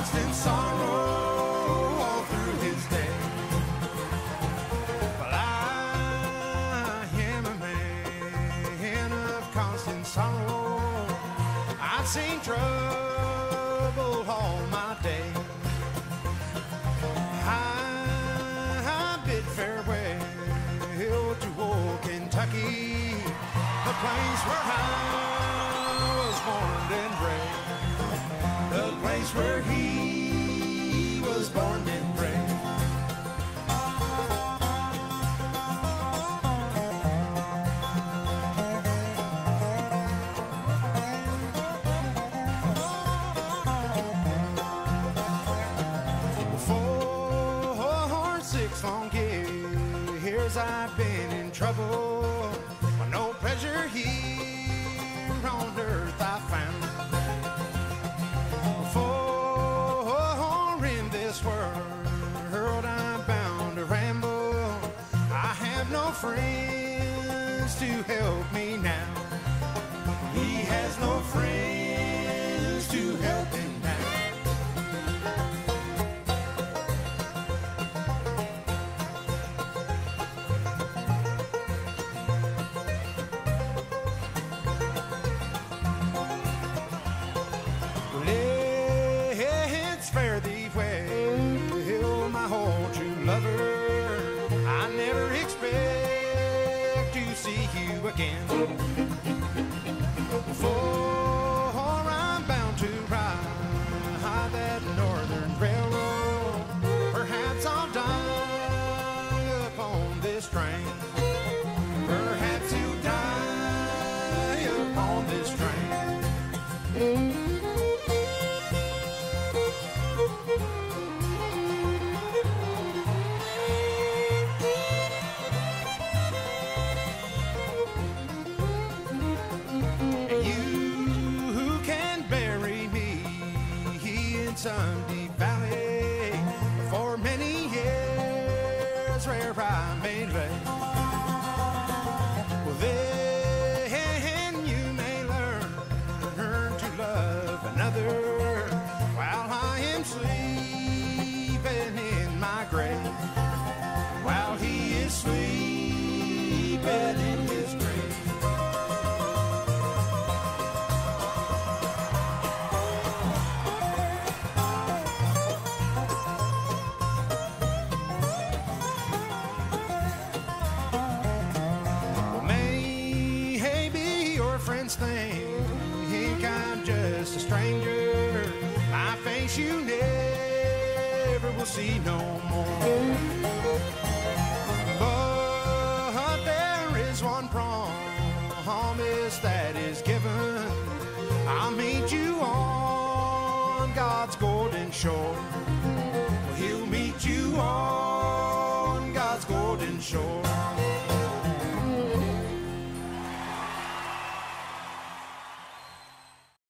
constant sorrow all through his day. Well, I am a man of constant sorrow. I've seen trouble all my day. I bid farewell to old Kentucky, the place where I was born and bred, the place where he was born and bred. For 6 long years I've been in trouble. No pleasure here on earth I found. For in this world I'm bound to ramble. I have no friends to help me now. He has no friends to help him now. Fare thee well, my whole true lover. I never expect to see you again. For I'm bound to ride that northern railroad. Perhaps I'll die upon this train. Perhaps you'll die upon this train. Some deep valley for many years where I may lay. Well, then you may learn to love another while I am sleeping in my grave. While he is sleeping in his grave. Friends think I'm just a stranger. My face you never will see no more. But there is one promise that is given. I'll meet you on God's golden shore. He'll meet you on God's golden shore.